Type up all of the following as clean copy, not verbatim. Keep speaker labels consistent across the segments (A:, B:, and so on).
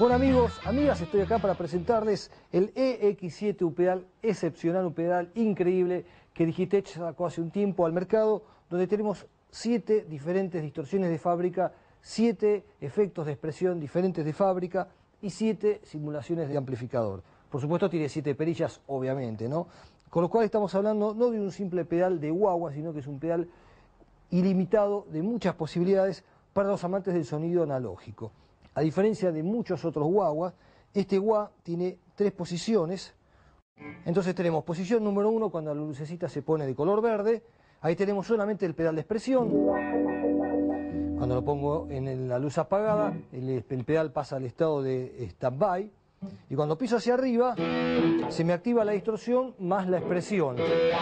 A: Bueno amigos, amigas, estoy acá para presentarles el EX7, un pedal excepcional, un pedal increíble que Digitech sacó hace un tiempo al mercado, donde tenemos 7 diferentes distorsiones de fábrica, 7 efectos de expresión diferentes de fábrica y 7 simulaciones de amplificador. Por supuesto tiene 7 perillas, obviamente, ¿no? Con lo cual estamos hablando no de un simple pedal de guagua, sino que es un pedal ilimitado de muchas posibilidades para los amantes del sonido analógico. A diferencia de muchos otros guaguas, este wah tiene 3 posiciones. Entonces tenemos posición número 1 cuando la lucecita se pone de color verde. Ahí tenemos solamente el pedal de expresión. Cuando lo pongo en la luz apagada, el pedal pasa al estado de stand-by. Y cuando piso hacia arriba, se me activa la distorsión más la expresión.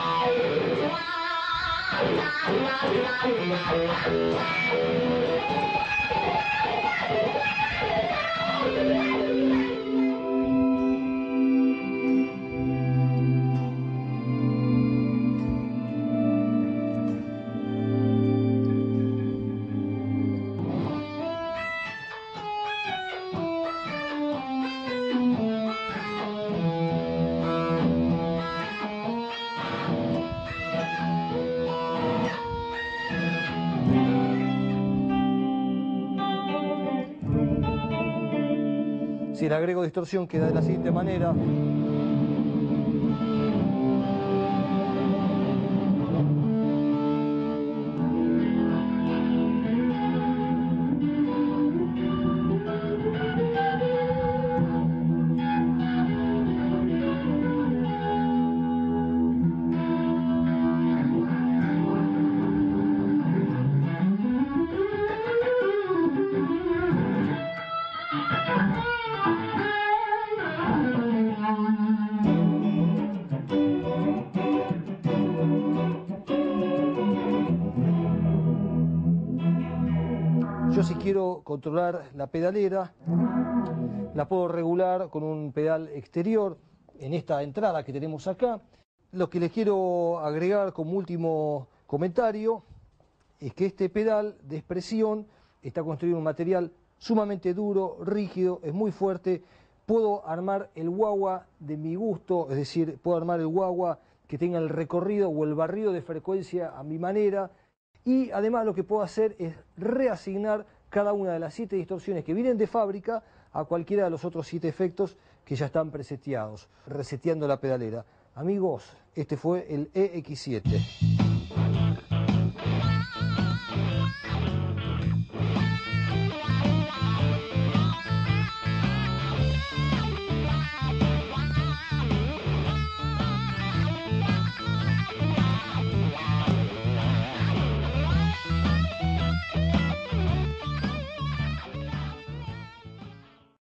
A: Si le agrego distorsión queda de la siguiente manera. Yo si quiero controlar la pedalera, la puedo regular con un pedal exterior en esta entrada que tenemos acá. Lo que les quiero agregar como último comentario es que este pedal de expresión está construido en un material sumamente duro, rígido, es muy fuerte. Puedo armar el guagua de mi gusto, es decir, puedo armar el guagua que tenga el recorrido o el barrido de frecuencia a mi manera. Y además lo que puedo hacer es reasignar cada una de las 7 distorsiones que vienen de fábrica a cualquiera de los otros 7 efectos que ya están preseteados, reseteando la pedalera. Amigos, este fue el EX7.